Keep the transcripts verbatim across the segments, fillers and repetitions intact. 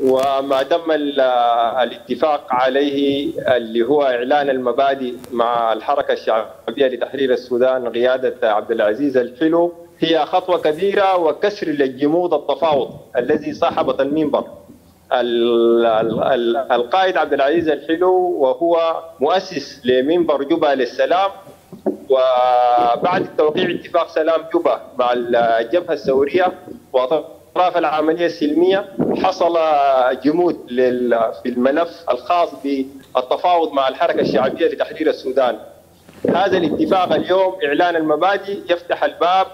وما تم الاتفاق عليه اللي هو إعلان المبادئ مع الحركة الشعبية لتحرير السودان قيادة عبد العزيز الحلو هي خطوة كبيرة وكسر للجمود التفاوض الذي صاحبت المنبر. القائد عبد العزيز الحلو وهو مؤسس لمنبر جوبا للسلام، وبعد توقيع اتفاق سلام جوبا مع الجبهة الثورية وأطراف العملية السلمية حصل جمود في الملف الخاص بالتفاوض مع الحركة الشعبية لتحرير السودان. هذا الاتفاق اليوم إعلان المبادئ يفتح الباب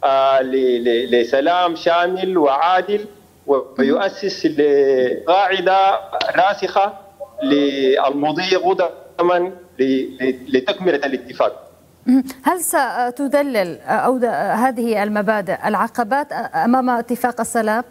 لسلام شامل وعادل، ويؤسس لقاعدة راسخة للمضي قدما لتكملة الاتفاق. هل ستذلل أو هذه المبادئ العقبات أمام اتفاق السلام؟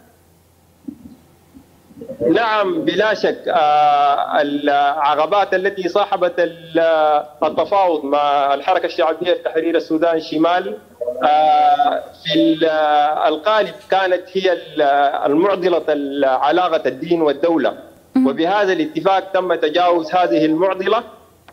نعم بلا شك. العقبات التي صاحبت التفاوض مع الحركة الشعبية لتحرير السودان شمال في القالب كانت هي المعضلة علاقة الدين والدولة، وبهذا الاتفاق تم تجاوز هذه المعضلة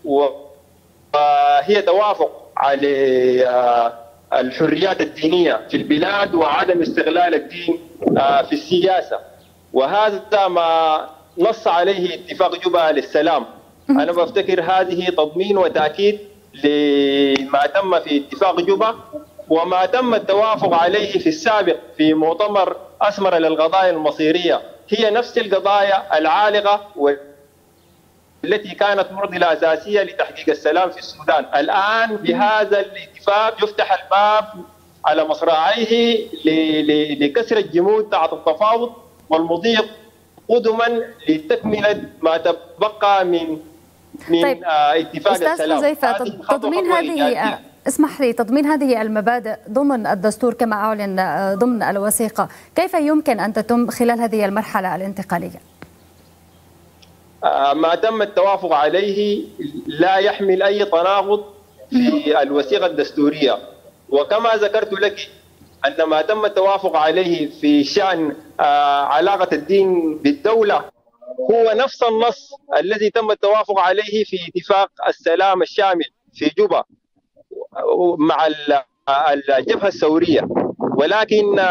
وهي توافق على الحريات الدينية في البلاد وعدم استغلال الدين في السياسة، وهذا ما نص عليه اتفاق جوبا للسلام. أنا بفتكر هذه تضمين وتأكيد لما تم في اتفاق جوبا وما تم التوافق عليه في السابق في مؤتمر أسمر للقضايا المصيرية. هي نفس القضايا العالقة التي كانت معضلة أساسية لتحقيق السلام في السودان. الآن بهذا الاتفاق يفتح الباب على مصراعيه لكسر الجمود تحت التفاوض والمضي قدما لتكملة ما تبقى من من طيب. اتفاق أستاذ السلام. حذيفة، تضمين هذه اسمح لي تضمين هذه المبادئ ضمن الدستور كما أعلن ضمن الوثيقة، كيف يمكن أن تتم خلال هذه المرحلة الانتقالية؟ ما تم التوافق عليه لا يحمل أي تناقض في الوثيقة الدستورية، وكما ذكرت لك أن ما تم التوافق عليه في شأن علاقة الدين بالدولة هو نفس النص الذي تم التوافق عليه في اتفاق السلام الشامل في جوبا مع الجبهة الثورية، ولكن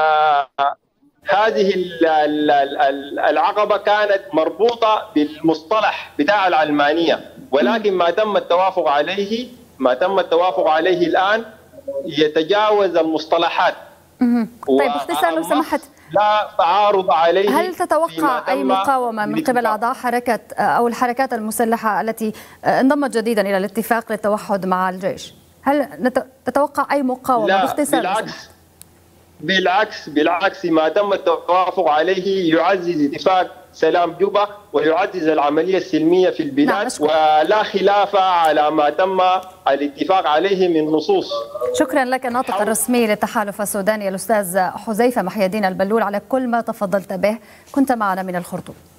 هذه العقبة كانت مربوطة بالمصطلح بتاع العلمانية، ولكن ما تم التوافق عليه ما تم التوافق عليه الآن يتجاوز المصطلحات. طيب باختصار لو سمحت، لا تعارض عليه. هل تتوقع أي مقاومة من قبل أعضاء حركة أو الحركات المسلحة التي انضمت جديدا إلى الاتفاق للتوحد مع الجيش؟ هل تتوقع أي مقاومة؟ لا باختصار بالعكس بالعكس بالعكس ما تم التوافق عليه يعزز اتفاق سلام جوبا ويعزز العملية السلمية في البلاد. نعم ولا خلاف على ما تم الاتفاق عليه من نصوص. شكرا لك الناطق الرسمي للتحالف السوداني الأستاذ حذيفة محي الدين البلول على كل ما تفضلت به. كنت معنا من الخرطوم.